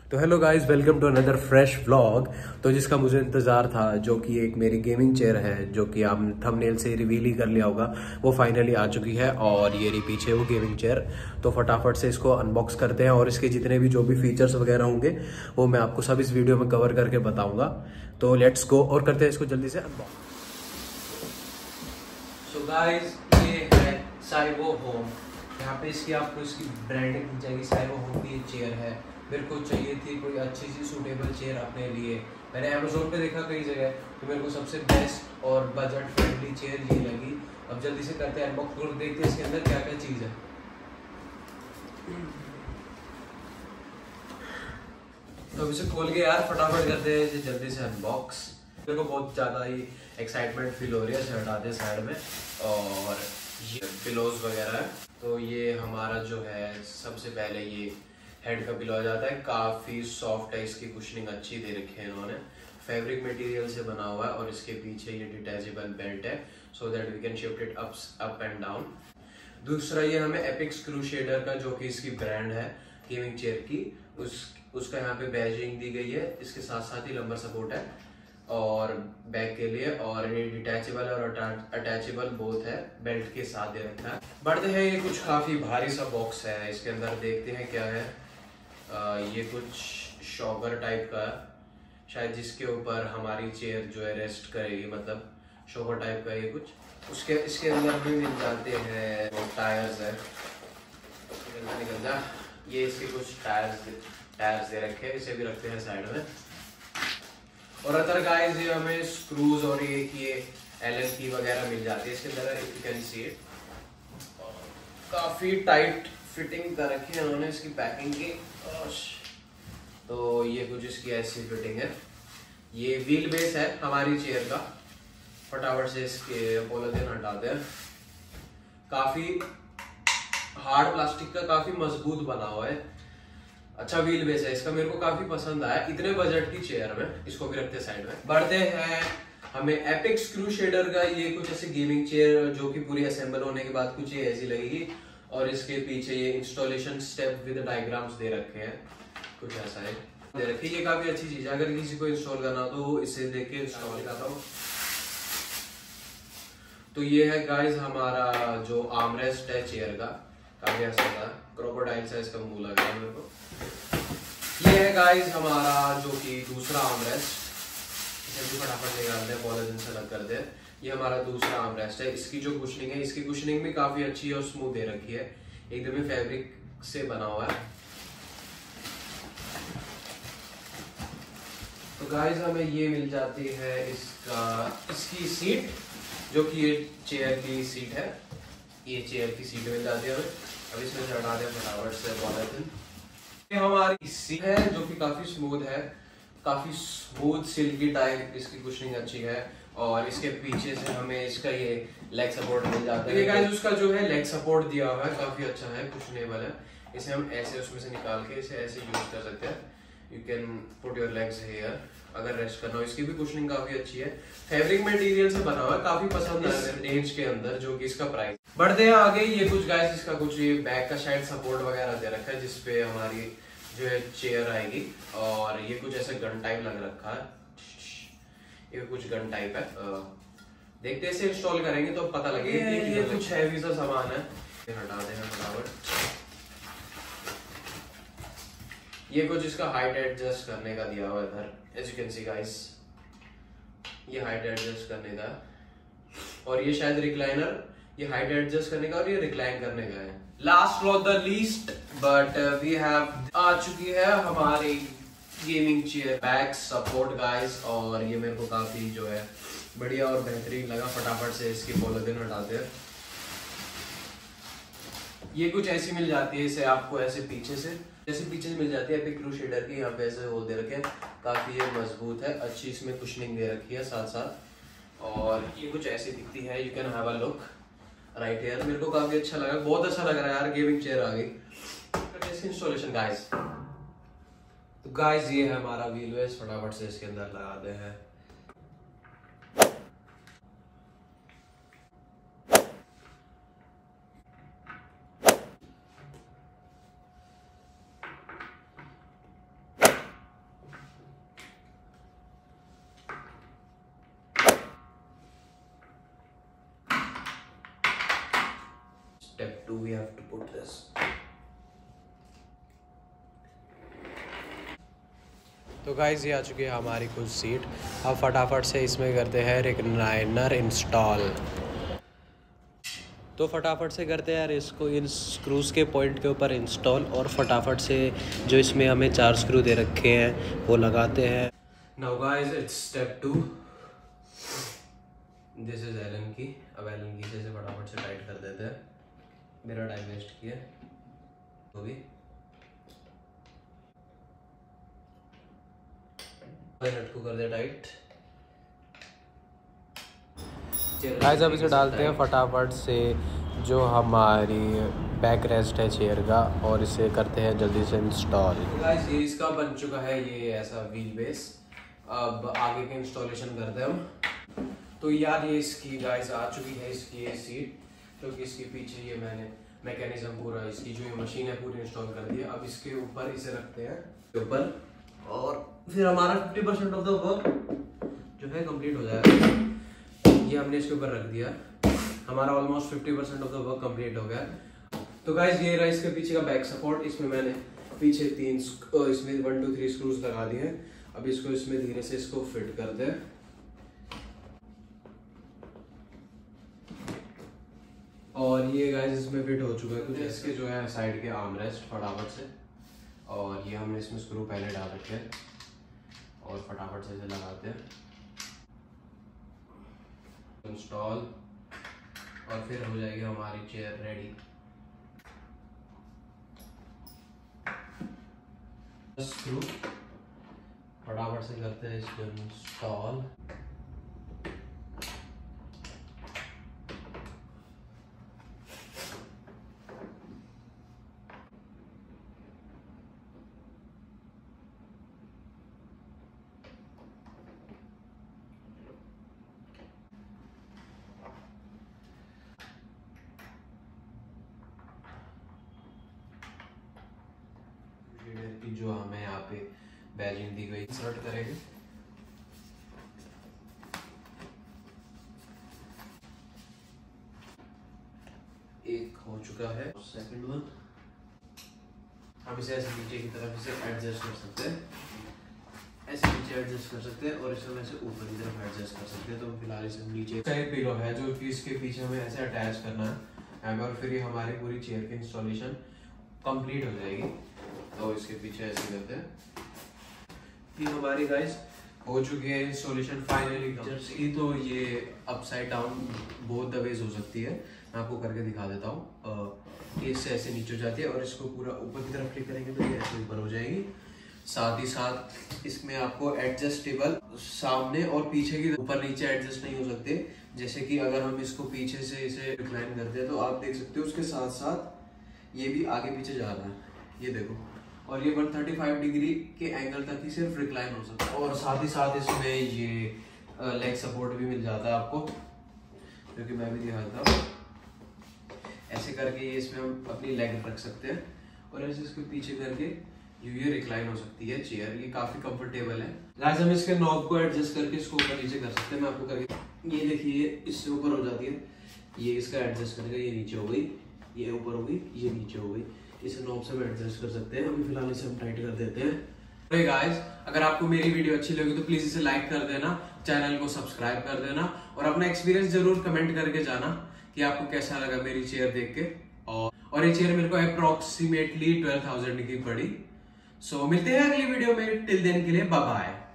तो hello guys, welcome to another fresh vlog. तो जिसका मुझे इंतज़ार था, जो कि एक मेरी गेमिंग चेयर है, जो कि आप थंबनेल से रिवील ही कर लिया होगा, वो फाइनली आ चुकी है। और ये रही पीछे वो गेमिंग चेयर। तो फटाफट से इसको अनबॉक्स करते हैं और इसके जितने भी जो भी फीचर्स वगैरह होंगे वो मैं आपको सब इस वीडियो में कवर करके बताऊँगा। तो लेट्स गो और करते हैं इसको जल्दी से अनबॉक्स। सो गाइस, ये है साइबो होम। यहाँ पे आपको इसकी ब्रांडिंग मिल जाएगी। साइबो होम की ये चेयर है। मेरे को चाहिए थी कोई अच्छी सी सूटेबल चेयर अपने लिए। मैंने अमेजोन पे देखा कई जगह, तो मेरे को सबसे बेस्ट और बजट फ्रेंडली चेयर ये लगी। अब जल्दी से करते हैं अनबॉक्स और देखते हैं इसके अंदर क्या क्या चीज़ है। तो इसे खोल के यार फटाफट करते हैं जल्दी से अनबॉक्स। मेरे को बहुत ज़्यादा ही एक्साइटमेंट फील हो रही है। इसे हटाते साइड में, और ये पिलोज वगैरह है। तो ये हमारा जो है, सबसे पहले ये हेड का पिलो आ जाता है। काफ़ी सॉफ्ट है, इसकी कुशनिंग अच्छी दे रखी है इन्होंने। फैब्रिक मटेरियल से बना हुआ है और इसके पीछे ये डिटैचेबल बेल्ट है, so that we can shift it up and down. दूसरा, ये हमें एपिक्स क्रूसेडर का, जो कि इसकी ब्रांड है गेमिंग चेयर की, उसका यहाँ पे बैजिंग दी गई है। इसके साथ साथ ही लंबर सपोर्ट है और बैक के लिए, और ये डिटैचेबल और अटैचेबल बोथ है, बेल्ट के साथ दे रखा है। बढ़ते हैं, ये कुछ काफी भारी सा बॉक्स है। इसके अंदर देखते हैं क्या है। ये कुछ शॉकर टाइप का शायद, जिसके ऊपर हमारी चेयर जो है रेस्ट करेगी, मतलब शॉकर टाइप का ये कुछ। इसके अंदर भी मिल जाते हैं वो टायर्स है। निकल जा। ये इसके कुछ टायर्स दे रखे हैं, इसे भी रखते हैं साइड में। और अदर गाइस, ये हमें स्क्रूज और ये एलन की वगैरह मिल जाती है इसके अंदर। If you can see it, काफी टाइट फिटिंग कर रखी है उन्होंने इसकी पैकिंग की। तो ये कुछ इसकी ऐसी फिटिंग है। ये व्हील बेस है हमारी चेयर का। फटाफट से इसके पॉलिथीन हटाते हैं। काफी हार्ड प्लास्टिक का, काफी मजबूत बना हुआ है। अच्छा व्हील बेस है इसका, मेरे को काफी पसंद आया इतने बजट की चेयर में। इसको भी रखते साइड में। बढ़ते हैं, हमें एपिक्स क्रूसेडर का ये कुछ ऐसे गेमिंग चेयर, जो कि पूरी असेंबल होने के बाद कुछ ये ऐसी लगेगी। और इसके पीछे ये इंस्टॉलेशन स्टेप विद डायग्राम्स दे रखे हैं, कुछ ऐसा है दे रखी। ये काफी अच्छी चीज है, अगर किसी को इंस्टॉल करना हो तो इसे देख के इंस्टॉल करता हूँ। तो ये है गाइस हमारा जो आर्मरेस्ट है चेयर का, काफी अच्छा था। क्रोकोडाइल सा इसका मुंह लग रहा है मेरे को। ये है गाइस हमारा जो कि दूसरा आर्मरेस्ट। इसे भी फटाफट निकालते हैं, पॉलिथीन से अलग करते हैं। ये हमारा दूसरा आर्मरेस्ट है। इसकी जो कुशनिंग है, इसकी कुशनिंग भी काफी अच्छी है और स्मूथ दे रखी है। एकदम ही फैब्रिक से बना हुआ है। तो गाइस, हमें ये मिल जाती है इसकी सीट, जो कि ये चेयर की सीट है। ये चेयर की सीट मिल जाती है हमें। अब इसमें से हटा दें फटाफट से पॉलिथीन। ये हमारी सीट है, जो कि काफी स्मूथ है, काफी स्मूथ सिल्की टाइप। इसकी कुशनिंग अच्छी है। और इसके पीछे से हमें इसका ये लेग सपोर्ट मिल जाता है। गाइस, उसका जो है लेग सपोर्ट दिया हुआ है, काफी अच्छा है, कुशनेबल है। इसे हम ऐसे उसमें से निकाल के इसे ऐसे यूज कर सकते हैं। You can put your legs here अगर रेस्ट करना हो। इसकी भी कुशनिंग काफी अच्छी है, फैब्रिक मटेरियल से बना हुआ है। काफी पसंद है मेरे रेंज के अंदर, जो कि इसका प्राइस। बढ़ते हैं आगे। ये कुछ गाइस, इसका कुछ ये बैक का शायद सपोर्ट वगैरह दे रखा है, जिसपे हमारी जो है चेयर आएगी। और ये कुछ ऐसे गन टाइप लग रखा है। ये कुछ गन टाइप है। देखते हैं, इसे इंस्टॉल करेंगे तो पता लगेगा। ये कुछ हैवी सा सामान है, हटा देना फटाफट। ये कुछ इसका हाइट एडजस्ट करने का दिया हुआ है इधर, as you can see guys. ये हाइट एडजस्ट करने का, और ये शायद रिक्लाइनर, ये हाइट एडजस्ट करने का और ये रिक्लाइन करने का है। Last not the least but we have आ चुकी है हमारी gaming chair back support guys. और ये मेरे को काफी जो है बढ़िया और बेहतरीन लगा। फटाफट से इसकी पॉलिथीन हटाते हैं। ये कुछ ऐसी मिल जाती है, इसे आपको ऐसे पीछे से मिल जाती है एपिक क्रूसेडर की। यहाँ पे ऐसे होल दे रखे हैं, काफी ये मजबूत है, अच्छी इसमें कुशनिंग दे रखी है साथ साथ। और ये कुछ ऐसी दिखती है, you can have a look right here. मेरे को काफी अच्छा लगा, बहुत अच्छा लग रहा है यार, गेमिंग चेयर आ गई। इंस्टॉलेशन गाइस, तो गाइस ये है हमारा व्हील बेस। फटाफट से इसके अंदर लगाते हैं। Step 2 we have to put this. तो गाइस ये आ चुकी है हमारी कुछ सीट। अब फटाफट से इसमें करते हैं रिक्लाइनर इंस्टॉल। तो फटाफट से करते हैं यार इसको इन स्क्रूज़ के पॉइंट के ऊपर इंस्टॉल, और फटाफट से जो इसमें हमें 4 स्क्रू दे रखे हैं वो लगाते हैं। Now guys it's step 2। This is Allen key. अब एलन की से फटाफट से टाइट कर देते हैं, मेरा टाइम वेस्ट किया तो भी। नट को कर दे टाइट। गाइस अब इसे डालते हैं फटाफट से जो हमारी बैक रेस्ट है चेयर का, और इसे करते हैं जल्दी से इंस्टॉल। गाइस ये इसका बन चुका है, ये ऐसा व्हील बेस। अब आगे के इंस्टॉलेशन करते हैं हम। तो यार ये इसकी गाइस आ चुकी है इसकी ये सीट, क्योंकि इसके पीछे ये मैंने मैकेनिज्म पूरा इसकी जो ये मशीन है पूरी इंस्टॉल कर दी है। अब इसके ऊपर इसे रखते हैं ऊपर, और फिर हमारा 50% ऑफ द वर्क जो है कंप्लीट हो जाएगा। ये हमने इसके ऊपर रख दिया, हमारा almost 50% of the work complete हो गया। तो गाइस ये रहा इसके पीछे का बैक सपोर्ट। इसमें मैंने पीछे इसमें 1 2 3 स्क्रूज लगा दिए हैं। अब इसको इसमें धीरे से इसको फिट करते हैं। और ये गाइस इसमें फिट हो चुका है कुछ इसके जो है साइड के आर्म रेस्ट फटाफट से। और ये हमने इसमें स्क्रू पहले डाल रखे हैं, और फटाफट से इसे लगाते हैं इंस्टॉल, और फिर हो जाएगी हमारी चेयर रेडी। स्क्रू फटाफट से करते हैं इसको इंस्टॉल। की जो हमें यहाँ पे बैजिंग दी गई इंसर्ट करेंगे। एक हो चुका है, सेकंड वन हम इसे ऐसे नीचे की तरफ इसे एडजस्ट कर सकते हैं, ऐसे नीचे एडजस्ट कर सकते हैं, और इसे हम ऐसे ऊपर की तरफ एडजस्ट कर सकते हैं। तो फिलहाल इसे नीचे साइड पिलो है जो कि इसके पीछे हमें ऐसे अटैच करना है, और फिर ये हमारी पूरी चेयर की इंस्टॉलेशन कंप्लीट हो जाएगी। तो इसके पीछे ऐसे करते हैं। ये हमारी गाइस हो चुकी है इंस्टॉलेशन फाइनली की। तो ये upside down both the ways हो सकती है, मैं आपको करके दिखा देता हूँ। इससे ऐसे नीचे हो जाती है, और इसको पूरा ऊपर की तरफ क्लिक करेंगे तो ये ऐसे ऊपर हो जाएगी। साथ ही साथ इसमें आपको एडजस्टेबल सामने और पीछे की ऊपर नीचे एडजस्ट नहीं हो सकते। जैसे कि अगर हम इसको पीछे से इसे रिक्लाइन करते हैं तो आप देख सकते हो उसके साथ साथ ये भी आगे पीछे जा रहा है, ये देखो। और ये 135 डिग्री के एंगल तक ही सिर्फ रिक्लाइन हो सकता है, और साथ ही साथ इसमें ये लेग सपोर्ट भी मिल जाता है आपको, क्योंकि मैं भी दिखाता हूँ। ऐसे करके ये इसमें हम अपनी लेग रख सकते हैं, और ऐसे इसके पीछे करके ये रिक्लाइन हो सकती है चेयर। ये काफी कंफर्टेबल है। गाइस हम इसके नॉब को एडजस्ट करके इसको ऊपर नीचे कर सकते हैं। मैं आपको करके ये देखिए, इससे ऊपर हो जाती है, ये इसका एडजस्ट करके ये नीचे हो गई, ये ऊपर हो गई, ये नीचे हो गई। इसे नॉब से हम एडजस्ट कर सकते हैं। अभी फिलहाल इसे हम टाइट कर देते हैं। तो गाइस अगर आपको मेरी वीडियो अच्छी लगी तो प्लीज इसे लाइक कर देना, चैनल को सब्सक्राइब कर देना, और अपना एक्सपीरियंस जरूर कमेंट करके जाना कि आपको कैसा लगा मेरी चेयर देख के। और ये चेयर मेरे को अप्रोक्सीमेटली 12,000 की पड़ी। सो मिलते हैं अगली वीडियो में, टिल देन के लिए बाय बाय।